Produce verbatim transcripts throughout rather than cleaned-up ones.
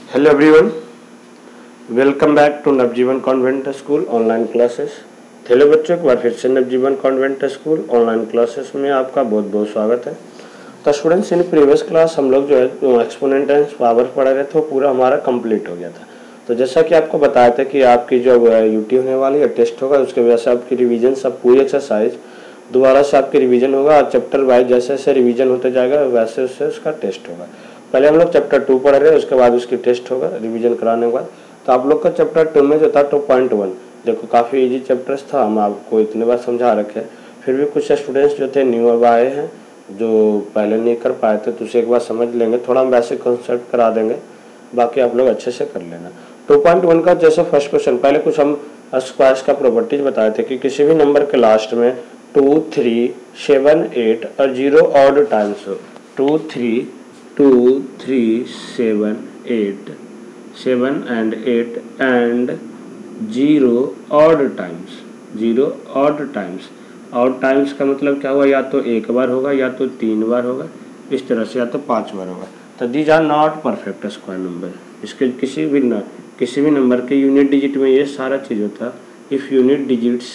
Hello everyone, welcome back to Navjeevan convent school online classes. Hello बच्चों, एक बार फिर से Navjeevan convent school online classes में आपका बहुत बहुत स्वागत है। तो स्टूडेंट्स, इन प्रीवियस क्लास हम लोग जो है एक्सपोनेंट एंड पावर पढ़ा रहे थे, वो पूरा हमारा कंप्लीट हो गया था। तो जैसा कि आपको बताया था कि आपकी जो यूटी होने वाली है, टेस्ट होगा, उसके वजह से आपकी रिविजन सब पूरी एक्सरसाइज दोबारा से आपकी रिवीजन होगा और चैप्टर वाइज जैसे जैसे रिवीजन होते जाएगा वैसे वैसे उसका टेस्ट होगा। पहले हम लोग चैप्टर टू पढ़ रहे हैं, उसके बाद उसकी टेस्ट होगा रिवीजन कराने के बाद। तो आप लोग का चैप्टर टू में जो था टू पॉइंट वन, देखो काफ़ी इजी चैप्टर्स था, हम आपको इतने बार समझा रखे। फिर भी कुछ स्टूडेंट्स जो थे न्यू अब आए हैं, जो पहले नहीं कर पाए थे, तो उसे एक बार समझ लेंगे, थोड़ा हम वैसे कॉन्सेप्ट करा देंगे, बाकी आप लोग अच्छे से कर लेना। टू पॉइंट वन का जैसे फर्स्ट क्वेश्चन, पहले कुछ हम स्क्वायर्स का प्रॉपर्टीज बताए थे कि किसी भी नंबर के लास्ट में टू थ्री सेवन एट और जीरो ऑड टाइम्स हो। Two three two three seven eight seven and eight and zero odd times zero odd times odd times का मतलब क्या हुआ, या तो एक बार होगा या तो तीन बार होगा, इस तरह से, या तो पांच बार होगा। तो these are not perfect square number. इसके किसी भी न, किसी भी नंबर के यूनिट डिजिट में ये सारा चीज़ होता। If unit digits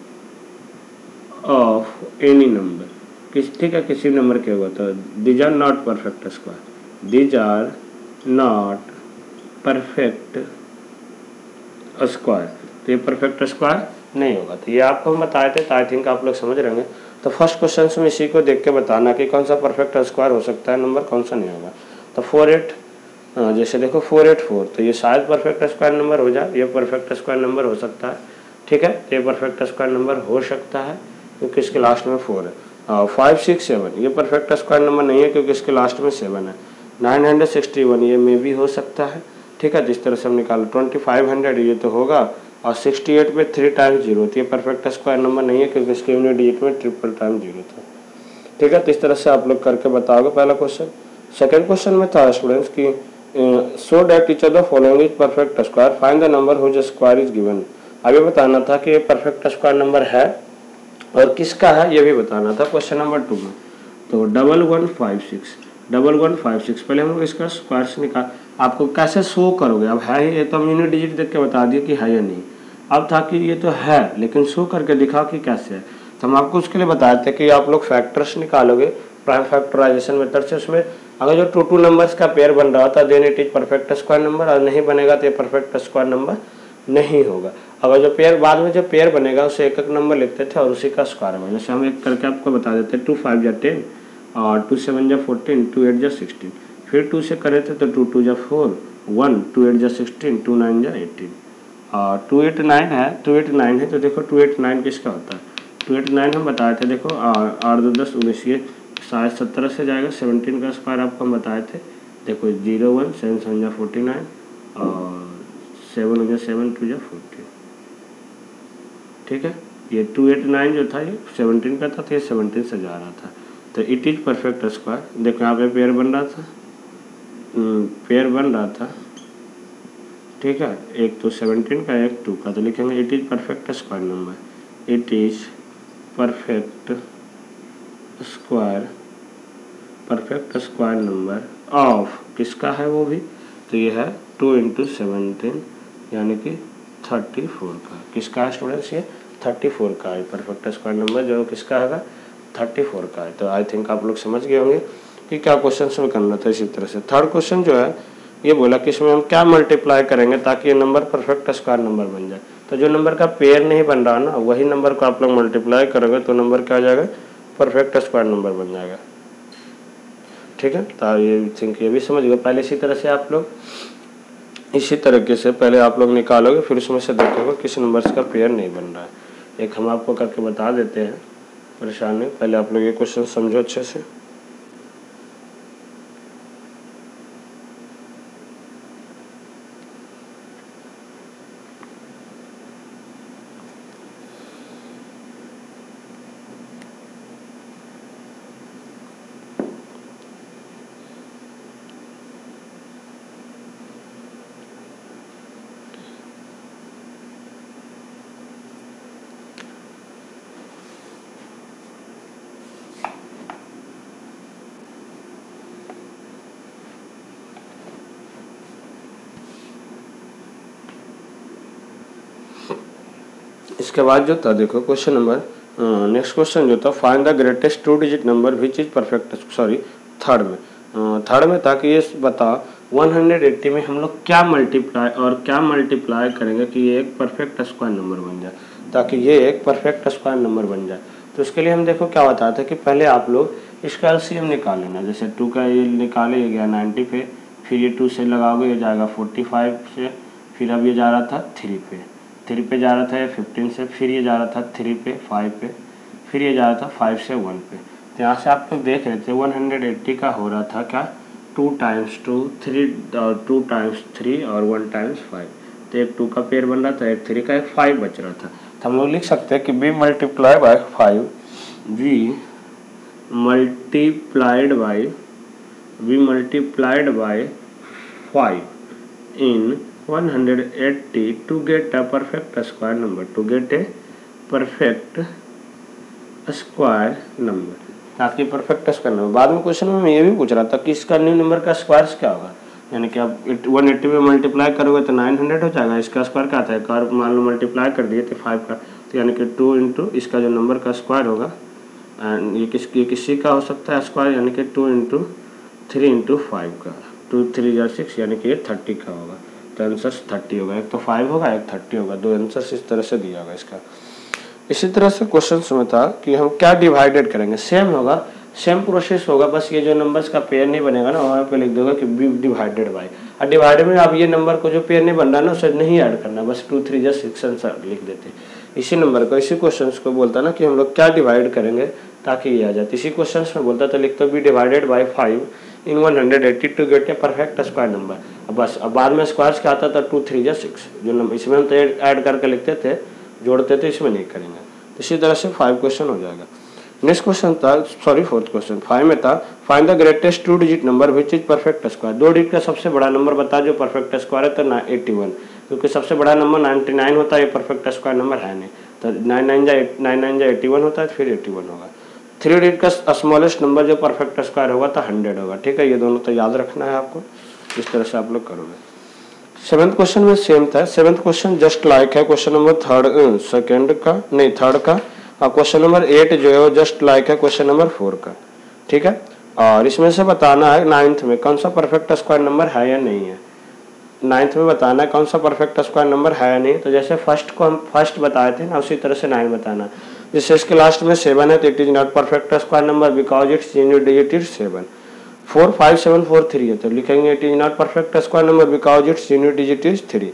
of any number, किस ठीक है, किसी नंबर के होगा तो these are not perfect square, these are not perfect square. तो ये परफेक्ट स्क्वायर नहीं होगा। तो ये आपको हम बताए थे, तो आई थिंक आप लोग समझ रहेंगे। तो फर्स्ट क्वेश्चन में इसी को देख के बताना कि कौन सा परफेक्ट स्क्वायर हो सकता है नंबर, कौन सा नहीं होगा। तो फोर एट, जैसे देखो फोर एट फोर, तो ये शायद परफेक्ट स्क्वायर नंबर हो जाए, ये परफेक्ट स्क्वायर नंबर हो सकता है। ठीक है, ये परफेक्ट स्क्वायर नंबर हो सकता है क्योंकि इसके लास्ट में फोर है। फाइव सिक्स सेवन, ये परफेक्ट स्क्वायर नंबर नहीं है क्योंकि इसके लास्ट में सेवन है। नाइन हंड्रेड सिक्सटी वन, ये मे भी हो सकता है। ठीक है, जिस तरह से हम निकालो। ट्वेंटी फाइव हंड्रेड, ये तो होगा। और सिक्सटी एट में थ्री टाइम्स जीरो, तो ये परफेक्ट स्क्वायर नंबर नहीं है क्योंकि इसके यूनिट डिजिट में ट्रिपल टाइम जीरो था। ठीक है, तो इस तरह से आप लोग करके बताओगे पहला क्वेश्चन। सेकेंड क्वेश्चन में था स्टूडेंट्स की so that teacher the following is perfect square, find the number whose square is given. अभी बताना था कि ये परफेक्ट स्क्वायर नंबर है और किसका है ये भी बताना था क्वेश्चन नंबर टू में। तो double one five six double one five six पहले हम लोग इसका स्क्वायर से निकाल, आपको कैसे शो करोगे। अब है ही, ये तो हम यूनिट डिजिट देख के बता दिए कि है या नहीं। अब था कि ये तो है लेकिन शो करके दिखाओ कि कैसे है। तो हम आपको उसके लिए बताए थे कि आप लोग फैक्टर्स निकालोगे प्राइम फैक्टराइजेशन मेथड से। उसमें अगर जो टू टू नंबर्स का पेयर बन रहा था then it is perfect square number, और नहीं बनेगा तो ये परफेक्ट स्क्वायर नंबर नहीं होगा। अगर जो पेयर बाद में जो पेयर बनेगा उसे एक एक नंबर लिखते थे और उसी का स्क्वायर होगा। जैसे हम एक करके आपको बता देते हैं, टू फाइव जा टेन और टू सेवन जा फोर्टीन, टू एट जा सिक्सटीन। फिर टू से करे थे तो टू टू जा फोर, वन, टू एट जा सिक्सटीन, टू नाइन जा एटीन और टू एट नाइन है। टू एट नाइन है तो देखो टू एट नाइन किसका होता है। टू एट नाइन हम बताए थे, देखो आठ दो दस उन्नीस, ये शायद सत्रह से जाएगा। सेवनटीन का स्क्वायर आपको हम बताए थे, देखो जीरो वन, सेवन सेवन जा फोर्टी नाइन और सेवन हो जा सेवन, टू जा फोर्टीन। ठीक है, ये टू एट नाइन जो था ये सेवनटीन का था, तो ये सेवनटीन से जा रहा था। तो इट इज परफेक्ट स्क्वायर। देखो यहाँ पे पेयर बन रहा था, पेयर बन रहा था। ठीक है, एक तो सेवनटीन का, एक टू का, तो लिखेंगे it is perfect square number. It is perfect square perfect square number of, किसका है वो भी, तो ये है टू इंटू सेवनटीन यानी कि थर्टी फोर का। किसका है स्टूडेंट्स, ये थर्टी फोर का है परफेक्ट स्क्वायर नंबर, जो किसका है थर्टी फोर का है। तो आई थिंक आप लोग समझ गए होंगे कि क्या क्वेश्चन में करना था। इसी तरह से थर्ड क्वेश्चन जो है ये बोला कि इसमें हम क्या मल्टीप्लाई करेंगे ताकि ये नंबर परफेक्ट स्क्वायर नंबर बन जाए। तो जो नंबर का पेयर नहीं बन रहा ना, वही नंबर को आप लोग मल्टीप्लाई करोगे तो नंबर क्या हो जाएगा, परफेक्ट स्क्वायर नंबर बन जाएगा। ठीक है, तो ये थिंक ये भी समझ गए। पहले इसी तरह से आप लोग इसी तरीके से पहले आप लोग निकालोगे, फिर उसमें से देखोगे किस नंबर्स का पेयर नहीं बन रहा है। एक हम आपको करके बता देते हैं, परेशान नहीं, पहले आप लोग ये क्वेश्चन समझो अच्छे से। इसके बाद जो था देखो क्वेश्चन नंबर नेक्स्ट क्वेश्चन जो था find the greatest two digit number which is perfect, sorry third में थर्ड में था कि ये बता एक सौ अस्सी में हम लोग क्या मल्टीप्लाई और क्या मल्टीप्लाई करेंगे कि ये एक परफेक्ट स्क्वायर नंबर बन जाए, ताकि ये एक परफेक्ट स्क्वायर नंबर बन जाए। तो उसके लिए हम देखो क्या बताते हैं कि पहले आप लोग इसका एलसीएम निकाल लेना। जैसे टू का ये निकाले गया नाइन्टी पे, फिर ये टू से लगाओगे ये जाएगा फोर्टी फाइव से, फिर अब ये जा रहा था थ्री पे, थ्री पे जा रहा था ये फिफ्टीन से, फिर ये जा रहा था थ्री पे फाइव पे, फिर ये जा रहा था फाइव से वन पे। तो यहाँ से आप लोग देख रहे थे वन हंड्रेड एट्टी का हो रहा था क्या, two times two, three two times three और वन टाइम्स फाइव। तो एक टू का पेयर बन रहा था, एक थ्री का, एक फाइव बच रहा था। तो हम लोग लिख सकते हैं कि B multiply by five, we multiplied by we multiplied by five in one hundred eighty to get a perfect square number, to get a perfect square number, ताकि परफेक्ट स्क्वायर नंबर। बाद में क्वेश्चन में मैं ये भी पूछ रहा था कि इसका न्यू नंबर का स्क्वायर क्या होगा, यानी कि आप वन एट्टी में मल्टीप्लाई करोगे तो नाइन हंड्रेड हो जाएगा, इसका स्क्वायर क्या आता है, कार मान लो मल्टीप्लाई कर दिए तो फाइव का, तो यानी कि टू इंटू इसका जो नंबर का स्क्वायर होगा, एंड ये किस ये किसी का हो सकता है स्क्वायर, यानी कि two into three into five का, टू थ्री या सिक्स, यानी कि ये थर्टी का होगा। तो आंसर थर्टी होगा, एक तो फाइव होगा एक थर्टी होगा, दो आंसर इस तरह से दिया होगा इसका। इसी तरह से क्वेश्चन में था कि हम क्या डिवाइडेड करेंगे, सेम होगा, सेम प्रोसेस होगा, बस ये जो नंबर्स का पेयर नहीं बनेगा ना, वहाँ पे लिख दोगे कि बी डिवाइडेड बाई, और डिवाइडेड में आप ये नंबर को जो पेयर नहीं बन रहा ना उसे नहीं ऐड करना, बस टू थ्री या सिक्स आंसर लिख देते। इसी नंबर को, इसी क्वेश्चन को बोलता ना कि हम लोग क्या डिवाइड करेंगे ताकि ये आ जाए। इसी क्वेश्चन में बोलता तो लिखते B divided by five in one hundred eighty two get a perfect square number. अब बस अब बाद में स्क्वायर्स क्या आता था, टू थ्री या सिक्स, जो नंबर इसमें हम तो ऐड करके लिखते थे, जोड़ते थे, इसमें नहीं करेंगे। तो इसी तरह से फाइव क्वेश्चन हो जाएगा। नेक्स्ट क्वेश्चन था, सॉरी फोर्थ क्वेश्चन फाइव में था find the greatest two digit number which is perfect square. दो डिजिट का सबसे बड़ा नंबर बता जो परफेक्ट स्क्वायर है, तो एट्टी वन, क्योंकि सबसे बड़ा नंबर नाइन्टी नाइन होता है, ये परफेक्ट स्क्वायर नंबर है नहीं, तो नाइन नाइन जा नाइन नाइन जा एट्टी वन होता है, फिर एट्टी वन होगा। थ्री डिजिट का स्मॉलेस्ट नंबर जो परफेक्ट स्क्वायर होगा तो हंड्रेड होगा। ठीक है, ये दोनों तो याद रखना है आपको, इस तरह से आप लोग करोगे। सेवेंथ क्वेश्चन में सेम था, सेवेंथ क्वेश्चन जस्ट लाइक है क्वेश्चन नंबर थर्ड सेकंड का नहीं थर्ड का, और क्वेश्चन नंबर एट जो है वो जस्ट लाइक है क्वेश्चन नंबर फोर का। ठीक है, और इसमें से बताना है नाइन्थ में कौन सा परफेक्ट स्क्वायर नंबर है या नहीं है। नाइन्थ में बताना है कौन सा परफेक्ट स्क्वायर नंबर है या नहीं। तो जैसे फर्स्ट को हम फर्स्ट बताए थे ना, उसी तरह से नाइन बताना। जैसे इसके लास्ट में सेवन है तो it is not perfect square number because its unit digit is seven. Four five seven four three है तो लिखेंगे it is not perfect square number because its unit digit is three.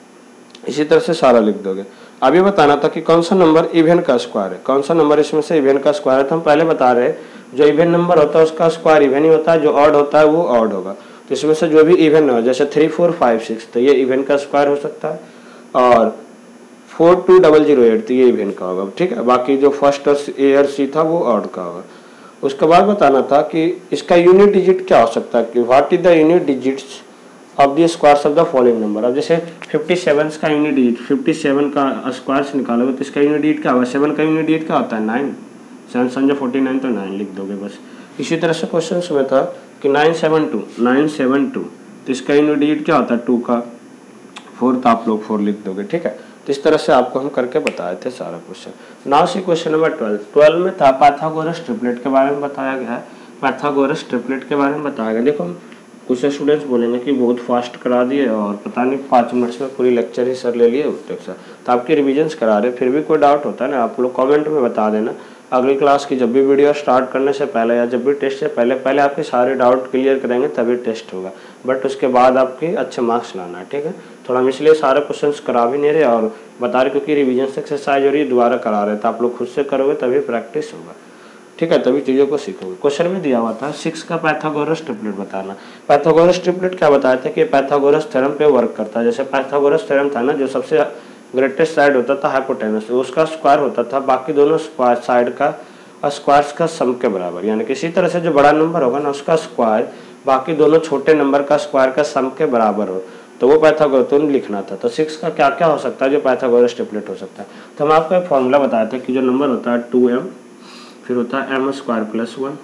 इसी तरह से सारा लिख दोगे। अभी बताना था कि कौन सा नंबर इवन का स्क्वायर है, कौन सा नंबर इसमें से इवन का स्क्वायर है। तो हम पहले बता रहे जो इवन नंबर होता है उसका स्क्वायर इवन ही होता है, जो ऑड होता है वो ऑड होगा। तो इसमें से जो भी इवन हो, जैसे थ्री फोर फाइव सिक्स तो ये इवन का स्क्वायर हो सकता है, और four two double zero eight तो ये इवन का होगा। ठीक है, बाकी जो फर्स्ट और ए और सी था वो ऑड का होगा। उसके बाद बताना था कि इसका यूनिट डिजिट क्या हो सकता है, कि what is the unit digits of the squares of the following number. अब जैसे फिफ्टी सेवन का यूनिट डिजिट, फिफ्टी सेवन का स्क्वायर से निकालोगे तो इसका यूनिट डिजिट क्या होगा, सेवन का यूनिट डिजिट क्या होता है नाइन, सेवन संजो फोर्टी नाइन तो नाइन लिख दोगे बस। इसी तरह से क्वेश्चन में था कि nine seven two nine seven two तो इसका यूनिट डिजिट क्या होता है टू का, फोर तो आप लोग फोर लिख दोगे। ठीक है, तो इस तरह से आपको हम करके बताए थे सारा question. Now see question number twelve. Twelve में था पाइथागोरस ट्रिपलेट के बारे में बताया गया है, पाइथागोरस ट्रिपलेट के बारे में बताया गया। देखो कुछ स्टूडेंट्स बोलेंगे कि बहुत फास्ट करा दिए और पता नहीं पाँच मिनट्स में पूरी लेक्चर ही सर ले लिए सर, तो आपके रिविजन्स करा रहे, फिर भी कोई डाउट होता है ना आप लोग कमेंट में बता देना। अगली क्लास की जब भी वीडियो स्टार्ट करने से पहले या जब भी टेस्ट से पहले पहले आपके सारे डाउट क्लियर करेंगे तभी टेस्ट होगा, बट उसके बाद आपके अच्छे मार्क्स लाना है। ठीक है, थोड़ा हम इसलिए सारे क्वेश्चंस करा भी नहीं रहे और बता रहे क्योंकि रिविजन एक्सरसाइज हो रही है, दोबारा करा रहे, तो आप लोग खुद से करोगे तभी प्रैक्टिस होगा। ठीक है, तभी चीज़ों को सीखोगे। क्वेश्चन में दिया हुआ था सिक्स का पाइथागोरस ट्रिपलेट बताना। पाइथागोरस ट्रिपलेट क्या बताया था कि पाइथागोरस थ्योरम पे वर्क करता है। जैसे पाइथागोरस थ्योरम था ना, जो सबसे ग्रेटेस्ट साइड होता था हाइपोटेनस, उसका स्क्वायर होता था बाकी दोनों साइड का स्क्वायर्स का सम के बराबर, यानी किसी तरह से जो बड़ा नंबर होगा ना उसका स्क्वायर बाकी दोनों छोटे नंबर का स्क्वायर का सम के बराबर हो, तो वो पाइथागोरस तो लिखना था। तो सिक्स का क्या क्या हो सकता है जो पाइथागोरस ट्रिपलेट हो सकता है। तो हम आपको एक फॉर्मूला बताए थे कि जो नंबर होता है टू एम फिर होता है एम स्क्वायर प्लस वन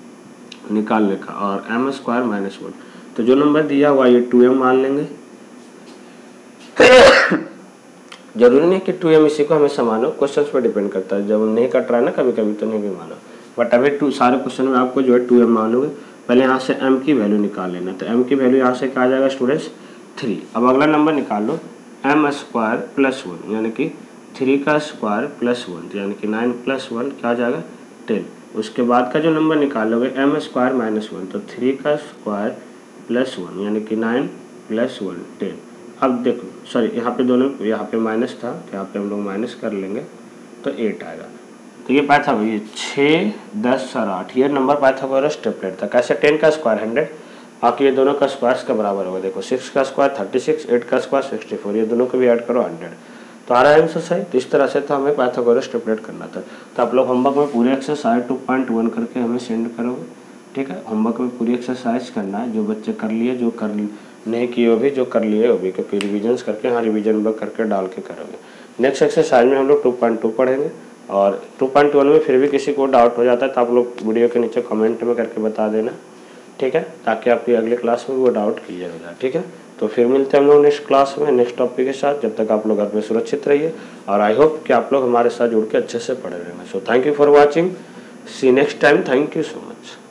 निकालने का और एम स्क्वायर माइनस वन। तो जो नंबर दिया हुआ ये टू एम मान लेंगे जरूरी नहीं कि टू एम इसी को हमेशा मानो, क्वेश्चन पर डिपेंड करता है। जब नहीं कट रहा है ना कभी कभी तो नहीं भी मानो, बट अभी टू सारे क्वेश्चन में आपको जो है टू एम मानोगे। पहले यहाँ से m की वैल्यू निकाल लेना, तो m की वैल्यू यहाँ से क्या आ जाएगा स्टूडेंट्स थ्री। अब अगला नंबर निकाल लो एम स्क्वायर प्लस वन, यानी कि थ्री का स्क्वायर प्लस वन, यानी कि नाइन प्लस वन क्या आ जाएगा टेन। उसके बाद का जो नंबर निकालोगे एम स्क्वायर माइनस वन, तो थ्री का स्क्वायर प्लस वन यानी कि नाइन प्लस वन टेन। अब देखो सॉरी यहाँ पे दोनों यहाँ पे माइनस था तो यहाँ पे हम लोग माइनस कर लेंगे तो एट आएगा। तो ये पाया था भाई छः दस और आठ, ये नंबर पाइथागोरस ट्रिपलेट था। कैसे टेन का स्क्वायर हंड्रेड, बाकी ये दोनों का स्क्वायर का बराबर होगा। देखो सिक्स का स्क्वायर थर्टी सिक्स, एट का स्क्वायर सिक्सटी फोर, ये दोनों को भी ऐड करो हंड्रेड, तो आ रहा है आंसर सही। तो इस तरह से तो हमें पाइथागोरस ट्रिपलेट करना था। तो आप लोग होमवर्क में पूरे एक्सरसाइज टू पॉइंट वन करके हमें सेंड करोगे, ठीक है। होमवर्क में पूरी एक्सरसाइज करना है, जो बच्चे कर लिए, जो कर नहीं किए वो भी, जो कर लिए वो भी, क्योंकि रिविजन्स करके हाँ रिविजन वर्क करके डाल के करोगे। नेक्स्ट एक्सरसाइज में हम लोग टू पॉइंट टू पढ़ेंगे, और टू पॉइंट वन में फिर भी किसी को डाउट हो जाता है तो आप लोग वीडियो के नीचे कमेंट में करके बता देना, ठीक है, ताकि आपकी अगले क्लास में वो डाउट क्लियर हो जाए, ठीक है। तो फिर मिलते हैं हम लोग नेक्स्ट क्लास में नेक्स्ट टॉपिक के साथ। जब तक आप लोग घर पे सुरक्षित रहिए, और आई होप कि आप लोग हमारे साथ जुड़ के अच्छे से पढ़े रहेंगे। So thank you for watching, see next time, thank you so much.